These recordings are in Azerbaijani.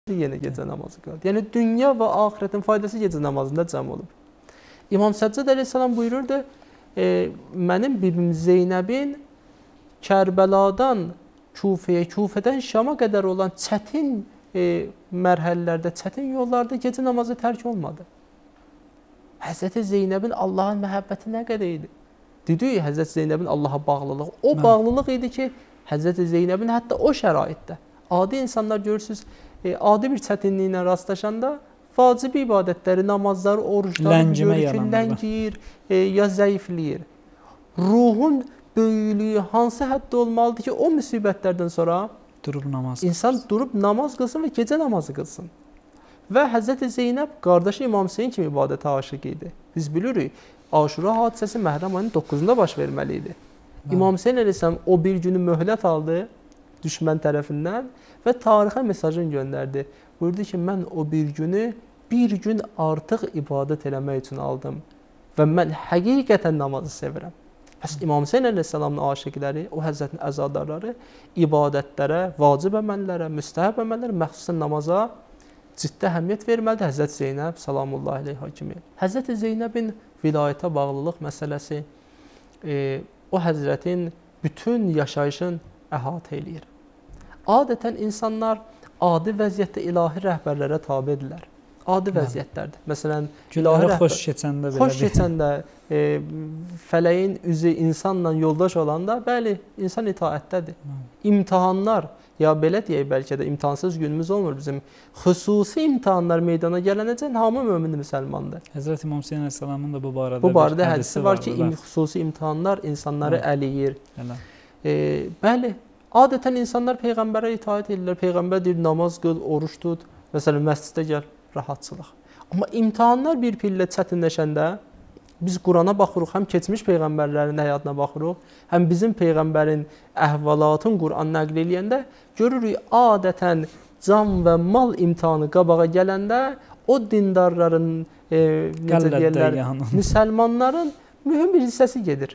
yenə gecə namazı qıldı. Yəni dünya və axirətin faydası gecə namazında cəm olub. İmam Səccad əleyhissalam buyururdu, mənim bibim Zeynəbin Kərbəladan Kufəyə, Kufədən Şama qədər olan çətin mərhələlərdə, çətin yollarda gecə namazı tərk olmadı. Həzrəti Zeynəbin Allahın məhəbbəti nə qədər idi? Dedik, Həzrəti Zeynəbin Allaha bağlılığı. O bağlılıq idi ki, Həzrəti Zeynəbin hətta o şəraitdə, adi insanlar görürsünüz, adi bir çətinliklə rastlaşanda vacibi ibadətləri, namazları, orucları görür ki, ləngiyir, ya zəifləyir. Ruhun böyüklüyü hansı həddə olmalıdır ki, o müsibətlərdən sonra insan durub namaz qılsın və gecə namazı qılsın. Və Həzrəti Zeynəb qardaşı İmam Hüseyin kimi ibadətə aşiq idi. Biz bilirik, Aşura hadisəsi Məhrəm ayının 9-da baş verməli idi. İmam Hüseyin əleyhissalam o bir günü möhlət aldı düşmən tərəfindən və tarixə mesajını göndərdi. Buyurdu ki, mən o bir günü bir gün artıq ibadət eləmək üçün aldım və mən həqiqətən namazı sevirəm. Bəs İmam Hüseyin əleyhissalamın aşiqləri, o həzrətin əzadarları ibadətlərə, vacib əməllərə, müstəhəb əməllərə, məxsusən namaza ciddi əhəmiyyət verməlidir Həzrət Zeynəb salamullahi aleyha kimi. Həzrət Zeynəbin vilayətə bağlılıq məsələsi o həzrətin bütün yaşayışın əhatə eləyir. Adətən insanlar adi vəziyyətdə ilahi rəhbərlərə tabedirlər. Adi vəziyyətlərdir. Məsələn, günləri xoş keçəndə belə. Xoş keçəndə, fələyin üzü insanla yoldaş olanda, bəli, insan itaətdədir. İmtahanlar, ya belə deyək, bəlkə də imtahansız günümüz olmur bizim. Xüsusi imtahanlar meydana gələnəcən hamı mömin müsəlmandır. Həzrət İmam Hüseyin əleyhissalamın da bu barədə hədisi var ki, xüsusi imtahanlar insanları əliyir. Bəli, adətən insanlar Peyğəmbərə itaət edirlər. Peyğəmbər deyir, namaz qıl, oruç tut, məsələn, məscidə gəl, rahatçılıq. Amma imtahanlar bir pillə çətinləşəndə biz Qurana baxırıq, həm keçmiş Peyğəmbərlərin həyatına baxırıq, həm bizim Peyğəmbərin əhvalatın Quran nəql eləyəndə görürük, adətən can və mal imtihanı qabağa gələndə o dindarların, necə deyirlər, müsəlmanların mühüm bir hissəsi gedir.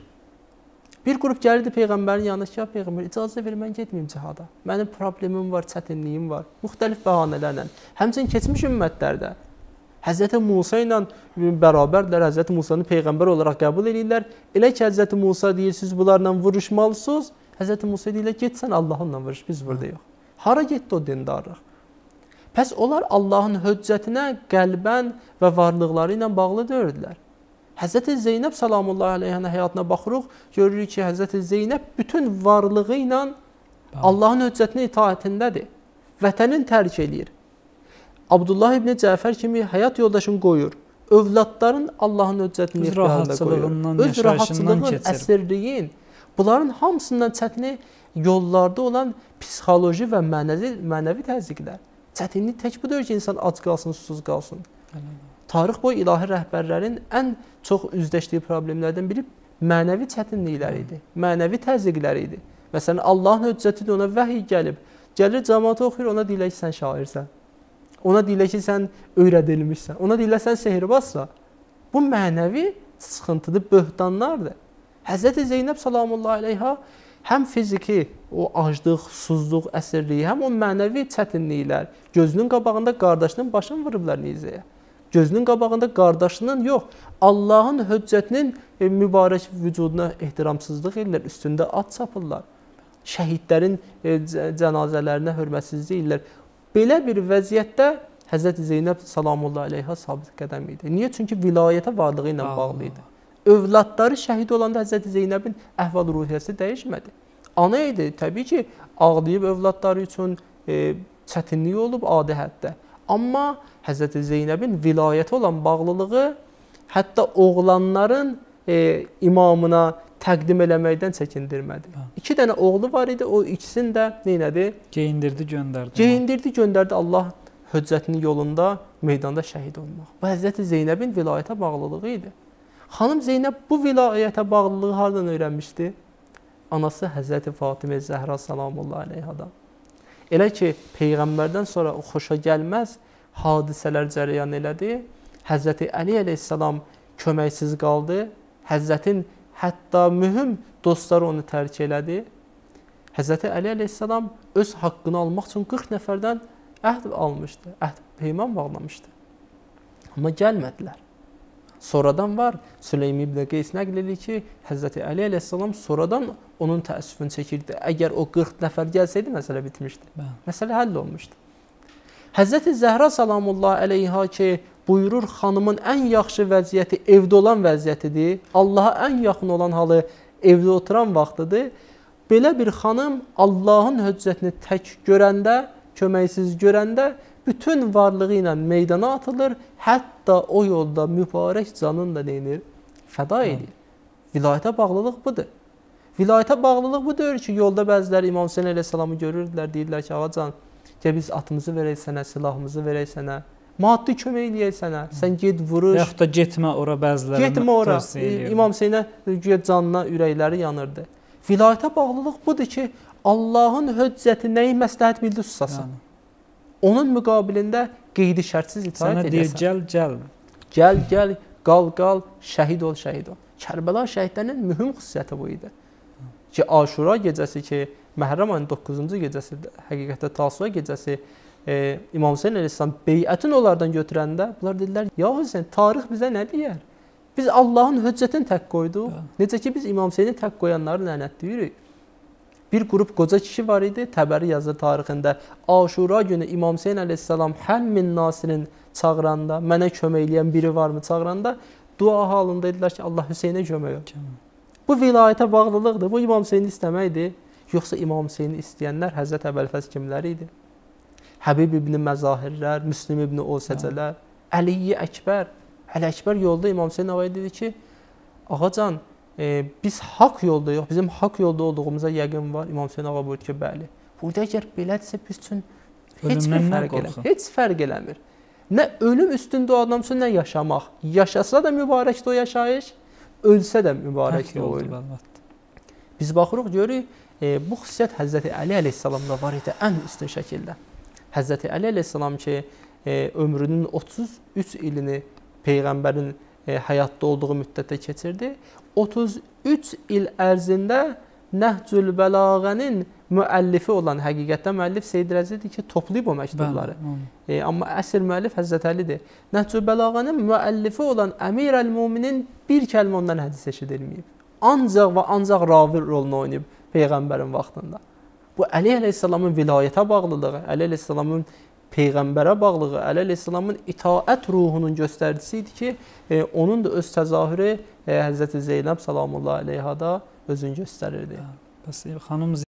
Bir qrup gəlirdi Peyğəmbərin yanına ki, ya Peyğəmbər, icazə ver, mən getməyim cihada. Mənim problemim var, çətinliyim var, müxtəlif bəhanələrlə. Həmçinin keçmiş ümmətlərdə Həzrəti Musa ilə bərabərlər, Həzrəti Musanı Peyğəmbər olaraq qəbul edirlər. Elə ki, Həzrəti Musa deyir, siz bunlarla vuruşmalısınız. Həzrəti Musa deyirlər, get sən Allahınla vuruş, biz burada yox. Hara getdi o dindarlıq? Pəs onlar Allahın höccətinə qəlbən və varlıqları ilə bağlı deyildilər. Həzrəti Zeynəb salamullahi aleyhənə həyatına baxırıq, görürük ki, Həzrəti Zeynəb bütün varlığı ilə Allahın höccətinə itaətindədir. Vətənin tərk eləyir. Abdullah ibn Cəfər kimi həyat yoldaşını qoyur. Övladların Allahın höccətini ixtiyarında qoyur. Öz rahatçılığın, əsirliyin, bunların hamısından çətini yollarda olan psixoloji və mənəvi təzyiqlər. Çətinlik tək budur ki, insan ac qalsın, susuz qalsın. Tarix boyu ilahi rəhbərlərin ən çox üzləşdiyi problemlərdən biri mənəvi çətinliklər idi, mənəvi təzyiqlər idi. Məsələn, Allahın höccətidir, ona vəhiy gəlib. Gəlir, cəmaata oxuyur, ona deyilər ki, sən şairsən. Ona deyilər ki, sən öyrədilmişsən. Ona deyilər, sən sehirbazsan. Bu mənəvi sıxıntıdır, böhtanlardır. Həzrəti Zeynəb salamullahi aleyha həm fiziki, o aclıq, susuzluq, əsirliyi, həm o mənəvi çətinliklər. Gözünün qabağında qardaşının başını vurublar nizəyə. Gözünün qabağında qardaşının yox, Allahın höccətinin mübarək vücuduna ehtiramsızlıq edirlər, üstündə at çapırlar. Şəhidlərin cənazələrinə hörmətsizlik edirlər. Belə bir vəziyyətdə Həzrəti Zeynəb salamullahi aleyha sabit qədəm idi. Niyə? Çünki vilayətə varlığı ilə bağlı idi. Övladları şəhid olanda Həzrəti Zeynəbin əhval-ruhiyyəsi dəyişmədi. Ana idi, təbii ki, ağlayıb övladları üçün çətinlik olub adi həddə. Amma Həzrəti Zeynəbin vilayətə olan bağlılığı hətta oğlanların imamına təqdim eləməkdən çəkindirmədi. 2 dənə oğlu var idi, o ikisini də neynədi? Geyindirdi, göndərdi. Geyindirdi, göndərdi Allah höccətinin yolunda meydanda şəhid olmaq. Bu Həzrəti Zeynəbin vilayətə bağlılığı idi. Xanım Zeynəb bu vilayətə bağlılığı hardan öyrənmişdi? Anası Həzrəti Fatimə Zəhra salamullahi aleyhadan. Elə ki, Peyğəmbərdən sonra o xoşa gəlməz hadisələr cərəyan elədi. Həzrəti Əli əleyhissalam köməksiz qaldı. Həzrətin hətta mühüm dostları onu tərk elədi. Həzrəti Əli əleyhissalam öz haqqını almaq üçün 40 nəfərdən əhd almışdı, əhd peyman bağlamışdı. Amma gəlmədilər. Sonradan var, Süleym ibn Qeys nəql edir ki, Həzrəti Əli əleyhissalam sonradan onun təəssüfünü çəkirdi. Əgər o 40 nəfər gəlsəydi, məsələ bitmişdi. Məsələ həll olmuşdu. Həzrəti Zəhra salamullah əleyha ki, buyurur, xanımın ən yaxşı vəziyyəti evdə olan vəziyyətidir. Allaha ən yaxın olan halı evdə oturan vaxtıdır. Belə bir xanım Allahın höccətini tək görəndə, köməksiz görəndə bütün varlığı ilə meydana atılır, hətta o yolda mübarək canını da neyinir? Fəda edir. Vilayətə bağlılıq budur. Vilayətə bağlılıq bu deyir ki, yolda bəziləri İmam Hüseyin əleyhissalamı görürdülər, deyirlər ki, ağacan, gəl biz atımızı verək sənə, silahımızı verək sənə, maddi kömək eləyək sənə, sən get vuruş. Yaxud da getmə ora bəziləri. Getmə ora. İmam Hüseyinə canına, ürəkləri yanırdı. Vilayətə bağlılıq budur ki, Allahın höccəti nəyi məsləhət bildi susasın. Onun müqabilində qeydi şərtsiz itaət edəsən. Sənə deyir, gəl, gəl, qal, şəhid ol. Kərbəla şəhidlərinin mühüm xüsusiyyəti bu idi. Ki, Aşura gecəsi ki, Məhərrəm ayının 9-cu gecəsi, həqiqətdə Tasua gecəsi, İmam Hüseyin əleyhissalam beyətini onlardan götürəndə, bunlar dedilər, ya Hüseyin, tarix bizə nə deyər? Biz Allahın höccətini tək qoyduq. Necə ki, biz İmam Hüseyini tək qoyanları lənətləyirik. Bir qrup qoca kişi var idi, Təbəri yazır tarixində. Aşura günü İmam Hüseyin əleyhissalam Həmmin Nasirin çağıranda, mənə kömək eləyən biri varmı çağıranda, dua halında dedilər ki, Allah Hüseynə kömək ol. Bu vilayətə bağlılıqdır, bu İmam Hüseyini istəməkdir. Yoxsa İmam Hüseyini istəyənlər Həzrət Əbəlfəz kimləri idi? Həbib ibn Məzahirlər, Müslim ibn Osəcələr, Əli Əkbər. Əli Əkbər yolda İmam Hüseyin ağaya dedi ki, ağacan, biz haqq yolda yox, bizim haqq yolda olduğumuza yəqin var. İmam Hüseyin ağa buyurdu ki, bəli. Burada əgər belədirsə biz üçün heç fərq eləmir. Nə ölüm üstündə o adam üçün, nə yaşamaq. Yaşasa da mübarəkdir o yaşayış, ölsə də mübarəkdir o ölüm. Biz baxırıq, görürük, bu xüsusiyyət Həzrəti Əli əleyhissalamda var idi ən üstün şəkildə. Həzrəti Əli əleyhissalam ki, ömrünün 33 ilini Peyğəmbərin həyatda olduğu müddətdə keçirdi. 33 il ərzində Nəhcül Bəlağənin müəllifi olan, həqiqətdə müəllif Seyyid Rəzidir ki, toplayıb o məktubları. Amma əsl müəllif Həzrət Əlidir. Nəhcül Bəlağənin müəllifi olan Əmir əl-Müminin bir kəlmə ondan hədis eşidilməyib. Ancaq və ancaq ravi rolunu oynayıb Peyğəmbərin vaxtında. Bu Əli əleyhissalamın vilayətə bağlılığı, Əli əleyhissalamın Peyğəmbərə bağlılığı, Əli əleyhissalamın itaət ruhunun göstəricisi idi ki, onun da öz təzahürü Həzrəti Zeynəb salamullah əleyhada özünü göstərirdi. Bəs xanım